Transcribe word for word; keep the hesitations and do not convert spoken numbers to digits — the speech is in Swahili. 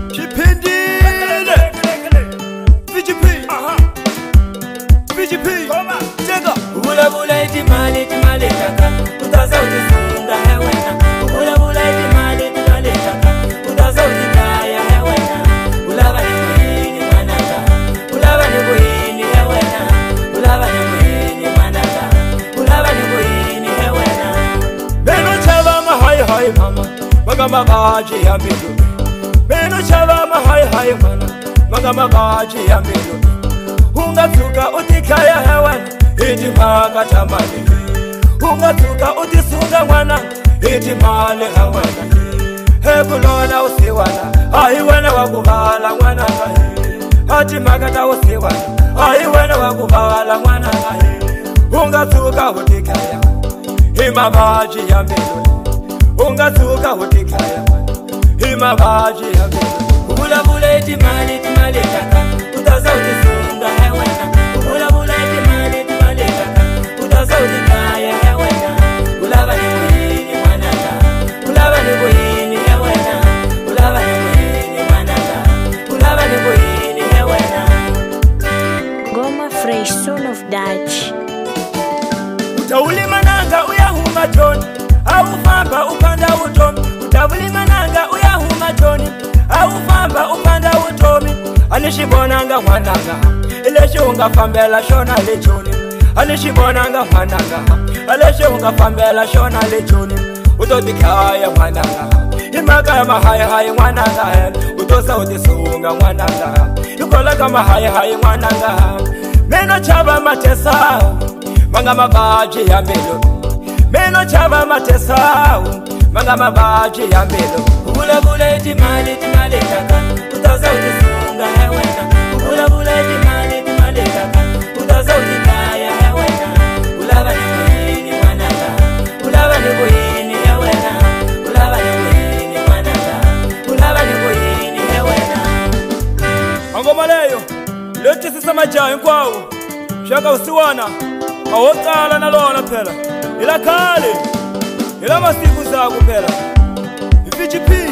Chipindile V G P aha V G P cheka Bula bula iti mali iti mali taka utaza utifunga hewena Bula bula iti mali iti mali taka utaza utikaya hewena Ulaba ni muhini manaka Ulaba ni muhini hewena Ulaba ni muhini manaka Ulaba ni muhini hewena Beno chava mahai hai mama Maga magaji ya milu Beno chava mahai hai mana Maga magaji ya milu Unga tuka utikaya hewena Iti maka tamali Unga tuka utisunga mwana Iti mali hewena Hebulona usiwana Ahi wena wakubala mwana kahi Hati makata usiwana Ahi wena wakubala mwana kahi Unga tuka utikaya Hima baji ya milu Unga tuka utikaya Hima baji ya milu Bula bula iti mali iti mali taka utaza utifunga hewena Bula bula iti mali iti mali taka utaza utikaya hewena Ulaba ni muhini manaka Ulaba ni muhini hewena Ulaba ni muhini manaka Ulaba ni muhini hewena Goma Fresh, son of Dutch. Utawulima nanga uyahuma John Awufamba upanda utomi Utawulima nanga uyahuma John Awufamba upanda utomi Anishibonanga mwananga Ileshe ungafambela shona lechoni Anishibonanga mwananga Aleshe ungafambela shona lechoni Utotikaya mwananga Imaka ya mahaya haya mwananga Utosa utisunga mwananga Yukola kama haya haya mwananga Meno chaba matesa Manga mabaji ya mbelo Meno chaba matesa Manga mabaji ya mbelo Bula bula iti mali iti mali taka utaza utifunga hewena Bula bula iti mali iti mali taka utaza utikaya hewena Ulaba ni muhini manaka Ulaba ni muhini hewena Ulaba ni muhini manaka Ulaba ni muhini hewena Angoma leyo Leti sisa majayo kwawo Shaka usiwana Awokala na lona pela Ila kale Ila masiku zaku pela V G P